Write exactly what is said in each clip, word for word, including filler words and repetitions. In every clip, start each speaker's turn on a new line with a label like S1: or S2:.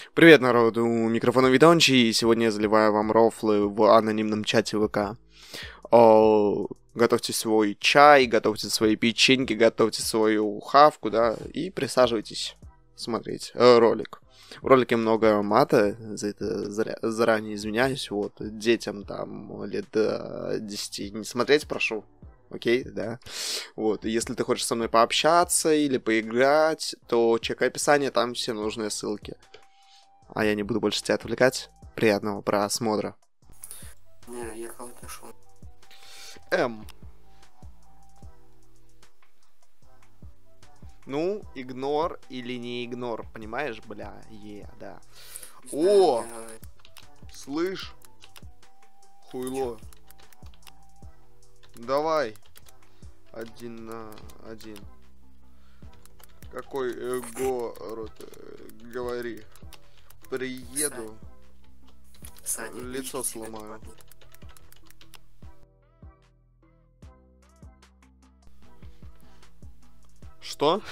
S1: Привет, народ, у микрофона Видончи, и сегодня я заливаю вам рофлы в анонимном чате ВК. О, готовьте свой чай, готовьте свои печеньки, готовьте свою хавку, да, и присаживайтесь смотреть э, ролик. В ролике много мата, за это заря- заранее извиняюсь, вот, детям там лет до десяти не смотреть, прошу. Окей, да. Вот, и если ты хочешь со мной пообщаться или поиграть, то чекай описание, там все нужные ссылки. А я не буду больше тебя отвлекать. Приятного просмотра.
S2: Не, я кого-то нашел.
S1: М. Ну, игнор или не игнор, понимаешь, бля, е, да. О,
S2: Я...
S1: слышь, хуйло. Давай. Один на один. Какой э, город, э, говори. Приеду,
S2: Саня,
S1: лицо
S2: лично тебе
S1: сломаю.
S2: говорю.
S1: Что?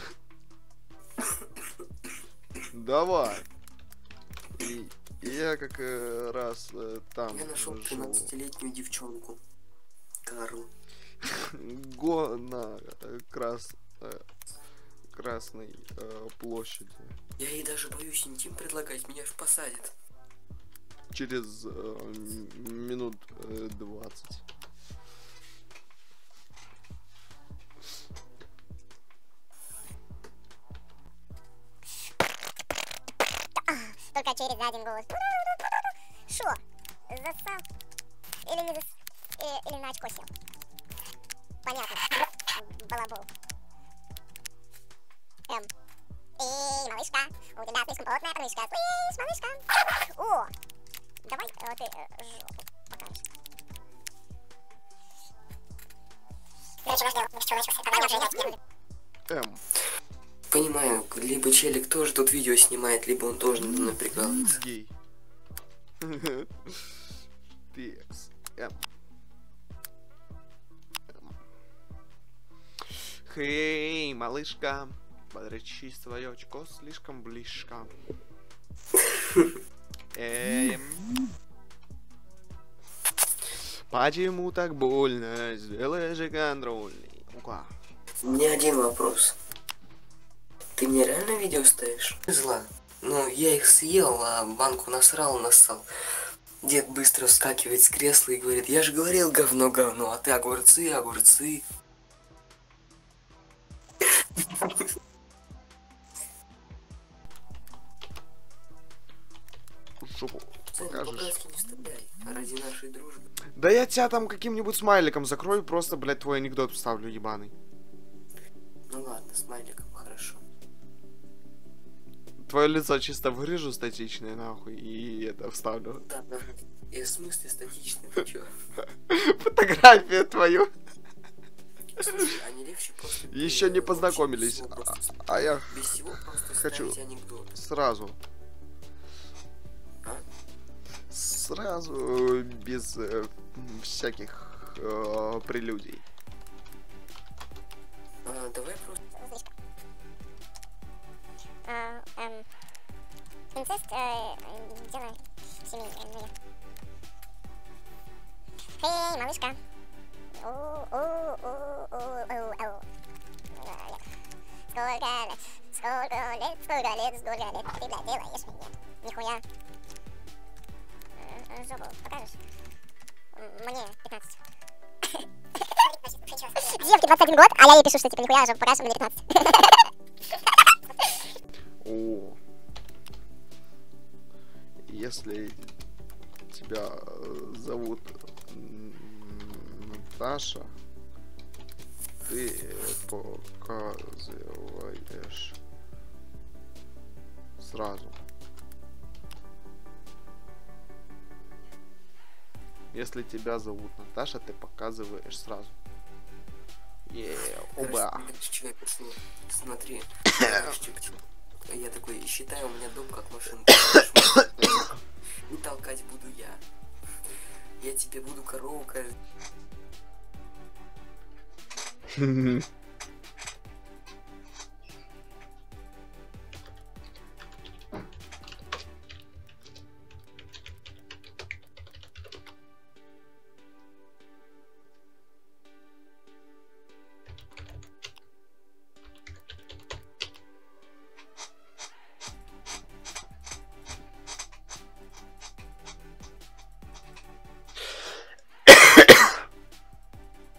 S1: Давай. И я как э, раз э, там
S2: Я нашел
S1: живу.
S2: тринадцатилетнюю девчонку. Карл.
S1: Го на э, крас э, красной э, площади.
S2: Я ей даже боюсь интим предлагать, меня ж посадят.
S1: Через э, м- минут э, двадцать.
S3: Только через один голос. Шо? Засал? Или не зас... э, Или на очко сел? Понятно. Балабол. Эм. Эй, малышка, у тебя слишком плотная подмышка. Слышь, малышка. О! Давай э, ты э, жопу покажешь. Короче, ваш дело. Что начался? Давай, я уже
S1: М.
S2: Понимаю, либо челик тоже тут видео снимает, либо он тоже надо мной прикалывается.
S1: Гей. Текс. М. Хей, малышка, подрочись, твое очко слишком близко. Эм. Почему так больно? Сделай же контрольный. Ну-ка.
S2: У меня один вопрос. Ты мне реально видео ставишь? Зла. Ну, я их съел, а банку насрал, нассал. Дед быстро вскакивает с кресла и говорит: я же говорил говно, говно, а ты огурцы, огурцы.
S1: Жопу
S2: Саня,
S1: покажешь.
S2: по-братски не вставляй, ради нашей дружбы.
S1: Да я тебя там каким-нибудь смайликом закрою, просто, блядь, твой анекдот вставлю, ебаный.
S2: Ну ладно, смайликом, хорошо.
S1: Твое лицо чисто вырежу статичное, нахуй, и это вставлю.
S2: Да, да. И в смысле статичный, ты чё?
S1: Фотографию твою.
S2: Слушай, а не легче просто...
S1: Еще
S2: э,
S1: не
S2: вообще
S1: познакомились.
S2: без всего
S1: А,
S2: просто-
S1: а я
S2: Без всего просто
S1: хочу
S2: ставить анекдот.
S1: сразу.
S2: А?
S1: Сразу, э, без э, всяких э, прелюдий.
S2: А, давай просто...
S3: А, эм, инцест, э, дело семейное. Эй, малышка. У-у-у-у-у-у. Сколько лет, сколько лет, сколько лет, сколько лет ты, блядь, делаешь мне? Нихуя. Э, Жопу покажешь? М, Мне пятнадцать. Девке двадцать один год, а я ей пишу, что типа нихуя, жопу покажешь, мне девятнадцать.
S1: О. Если тебя э, зовут м, Наташа, ты показываешь сразу. Если тебя зовут Наташа, ты показываешь сразу. Е, оба.
S2: Короче, что я пишу? Смотри. Знаешь, что я пишу? Я такой, считаю, у меня дом как машинка. И толкать буду я. Я тебе буду корову каждый.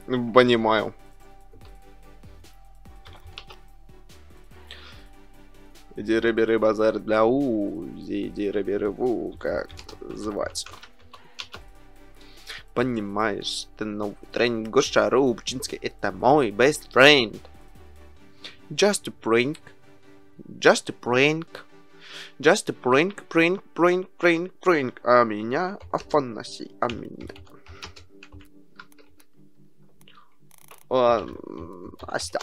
S1: Понимаю. Иди рыбы базар для у, иди рыбы рыбу, как звать? Понимаешь, ты новый тренд, Гоша Рубчинский, это мой best friend. Just a prank, just a prank, just a prank, prank, prank, prank, prank. А меня Афанасий, а меня. Астя.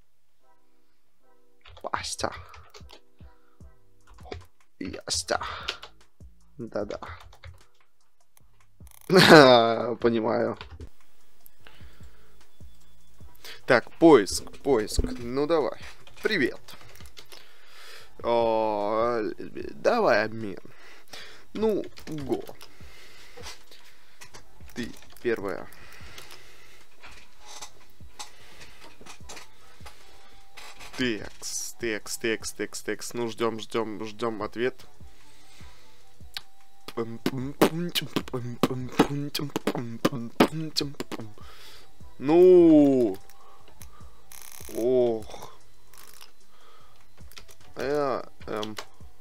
S1: Астя. Ястя. Да-да. Понимаю. Так, поиск, поиск. Ну давай. Привет. О, давай обмен. Ну, го. Ты первая. Текс, текс, текс, текс, текс. Ну, ждем, ждем, ждем ответ. Ну, ох. Я, эм,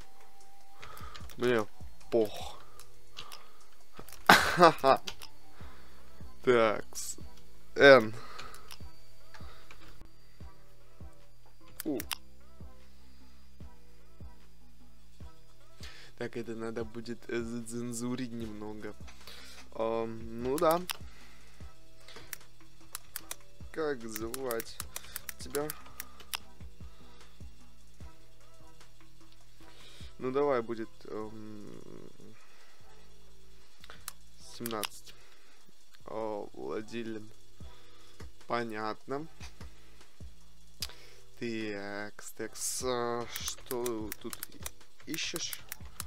S1: мне пох. Ха-ха. Такс. Н. У. Так, это надо будет э, зацензурить немного. Э, ну да. Как звать тебя? Ну давай будет эм, семнадцать. О, Владилин. Понятно. Текс, текс. А, что тут ищешь?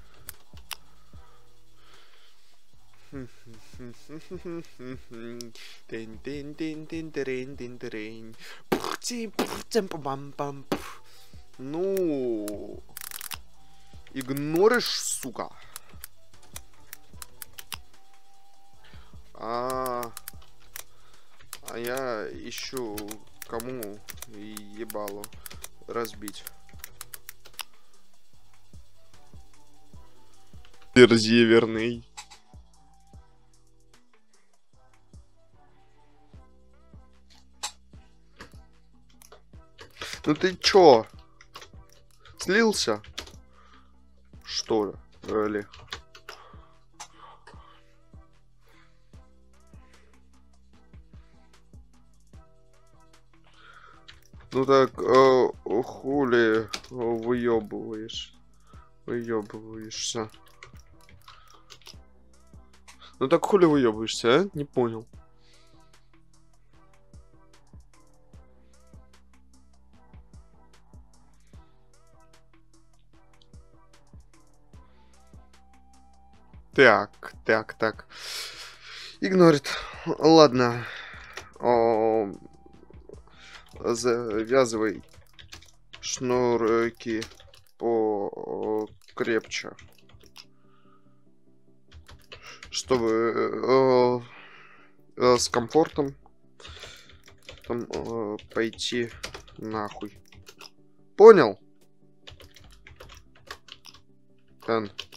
S1: Ну, игноришь, сука. А, а я ищу, кому ебало разбить. Дерзи, верный. Ну ты чё? Слился? Что ли? Ну так, э, хули выебываешь? Выебываешься. Ну так хули выебываешься, а? Не понял. Так, так, так. Игнорит. Ладно. О, завязывай шнурки покрепче. Чтобы э, э, с комфортом там, э, пойти нахуй. Понял? Тан.